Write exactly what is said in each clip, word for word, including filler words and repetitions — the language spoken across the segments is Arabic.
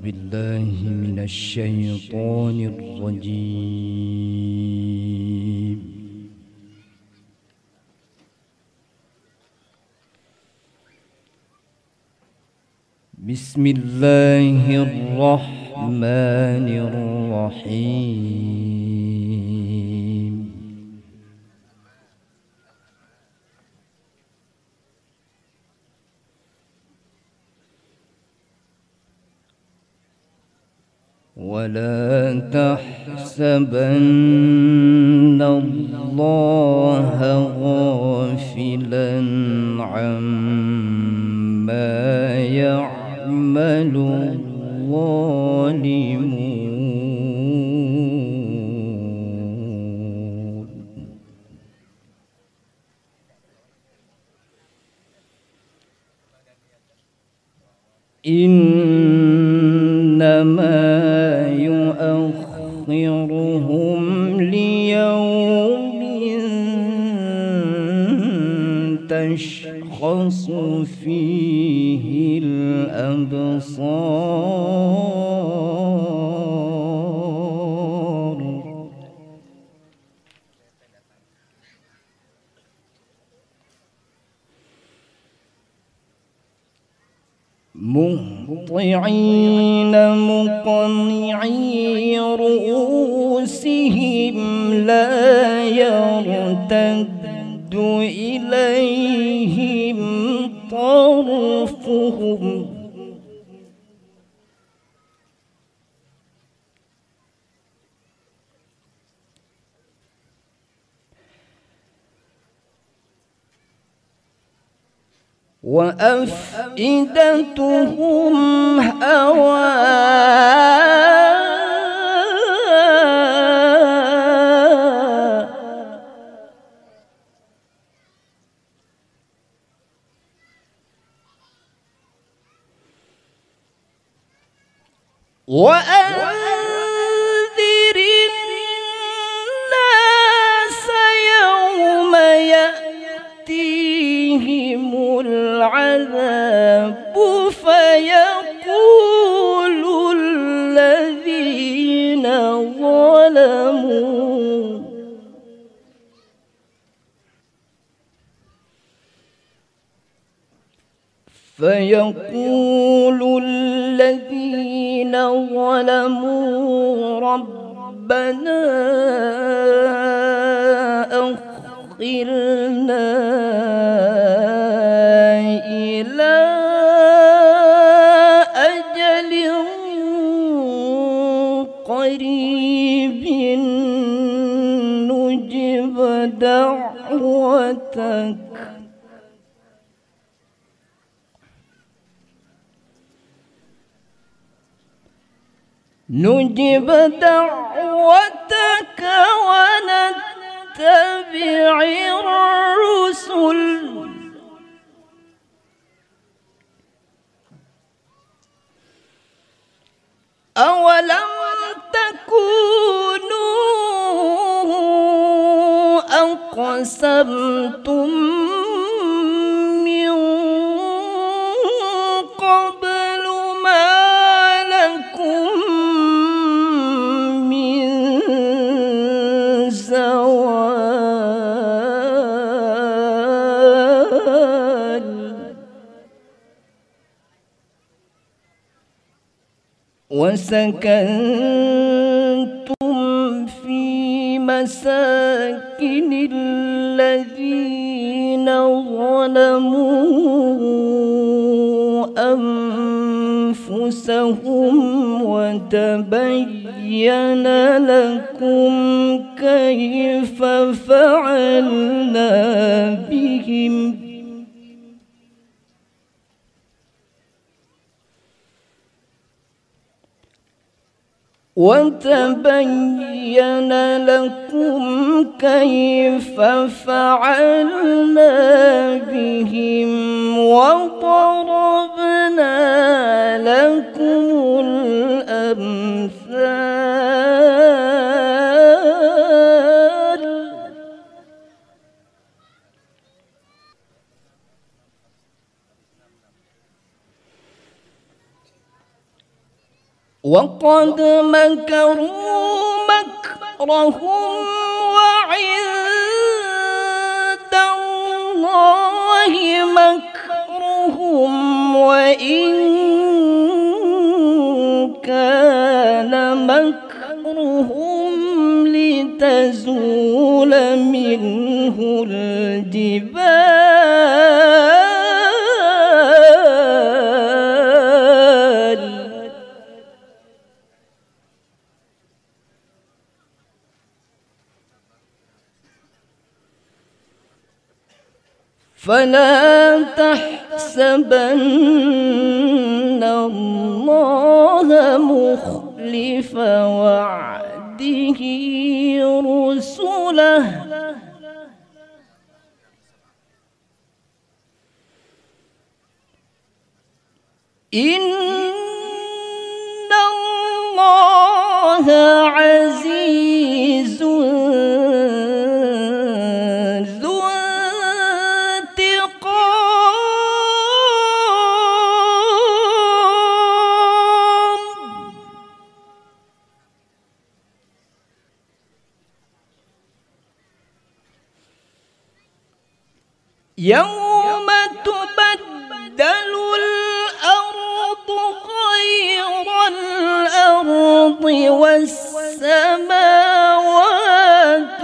بالله من الشيطان الرجيم. بسم الله الرحمن الرحيم. ولا تحسبن الله غافلا عما يعمل الظالمون. إنما يؤخرهم ليوم تشخص فيه الأبصار. مهطعين مقنعي رؤوسهم لا يرتد إليهم طرفهم وأفئدتهم هواء. وأنذر الناس يوم يأتيهم العذاب فيقول الذين ظلموا فيقول الذين ظلموا ربنا أخرنا إلى أجل قريب نجب دعوتك نجب دعوتك ونتبع الرسل. أولم تكونوا أقسمتم من قبل ما لكم من زوال. وسكنتم في مساكن الذين ظلموا أنفسهم وتبين لكم كيف فعلنا بهم وتبين لكم كيف فعلنا بهم وضربنا لكم الأمثال. وقد مكروا مكرهم وعند الله مكرهم وإن كان مكرهم لتزول منه الجبال فلا تحسبن الله مخلف وعده رسله إن الله عزيز ذو انتقام يوم تبدل الأرض غير الأرض والسماوات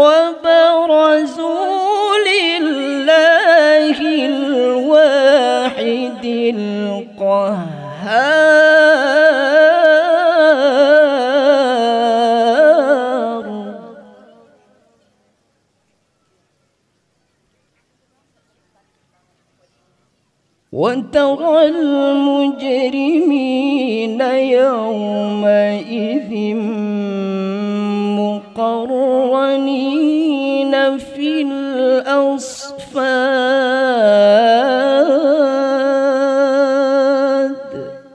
وبرزوا لله الواحد القهار وترى المجرمين يومئذ مقرنين في الأصفاد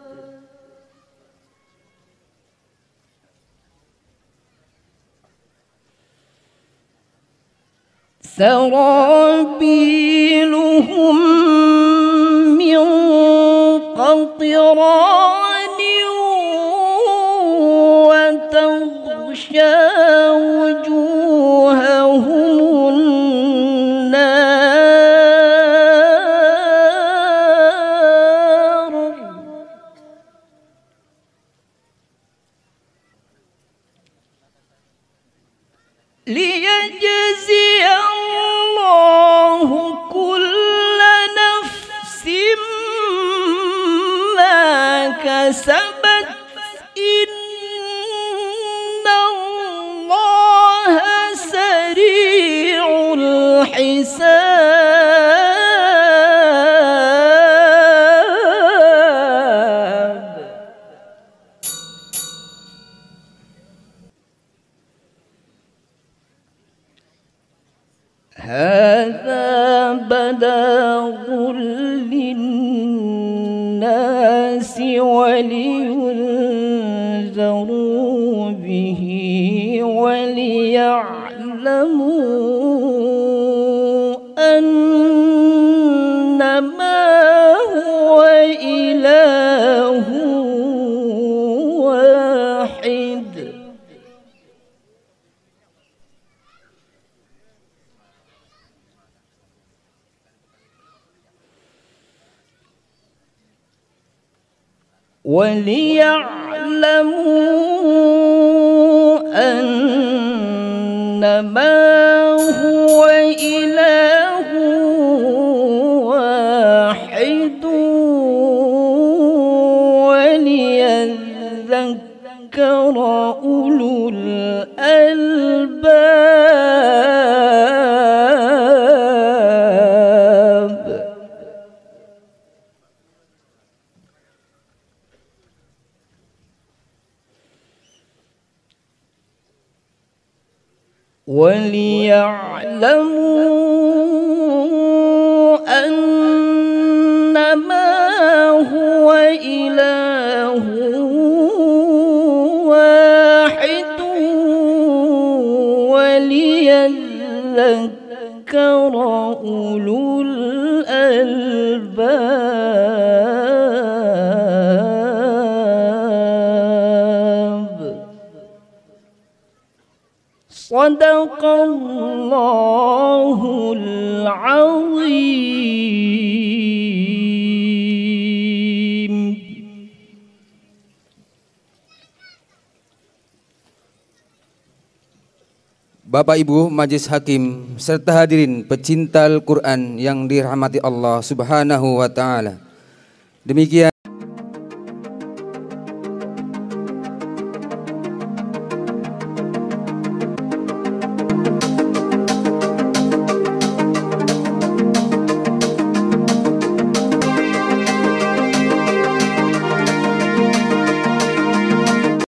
سرابيلهم من قطران وتغشى وجوههم النار ليجزي الله كل نفس ما كسبت إن الله سريع الحساب هذا بلاغ للناس ولينذروا به وليعلموا أنما هو إله واحد وليعلموا أنما هو إله واحد وليذكر أولو الألباب وليعلموا أنما هو إله واحد وليذكر أولو الألباب Sadaqallahul Azim. Bapak Ibu Majelis Hakim serta hadirin pecinta Al-Quran yang dirahmati Allah Subhanahu wa taala. Demikian